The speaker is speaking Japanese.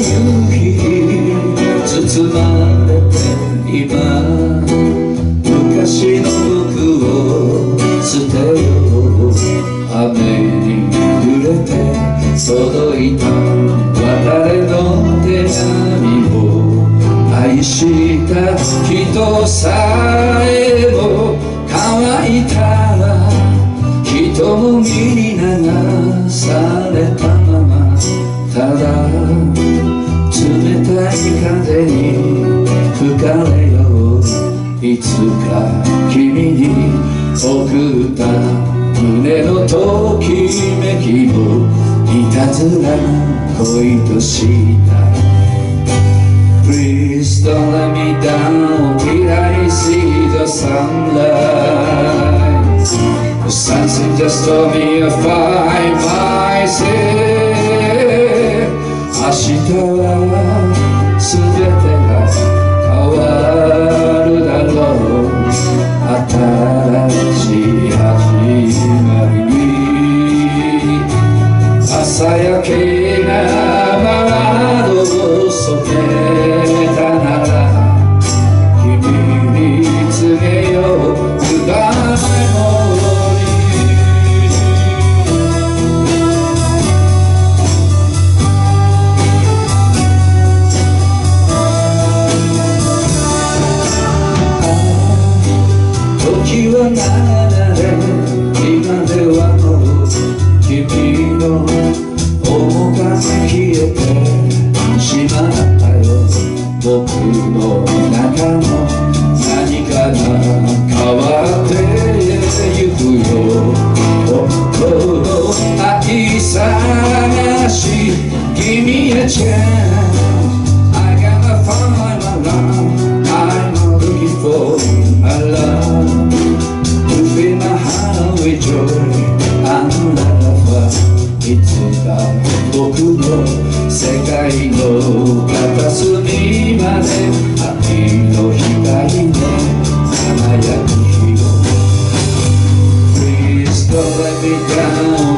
日包まれて今昔の僕を捨てよう雨に濡れて届いた別れの手紙を愛した人さえも乾いた人もみに流されたままただ冷たい風に吹かれよういつか君に送った胸のときめきをいたずら恋とした Please don't let me down till I see the sunlight The sunset just told me to find myself 明日は全てが変わるだろう新しい始まりに朝焼けが窓を染めたなら君に告げよう Goodbye時は流れ今ではもう君の面が消えてしまったよ僕の中の何かが変わってゆくよ本当の愛探し Give me a chance I gotta find my love I'm looking for a love to fill my heart with joy and love いつか僕の世界の片隅まで秋の光の輝く日を Please don't let me down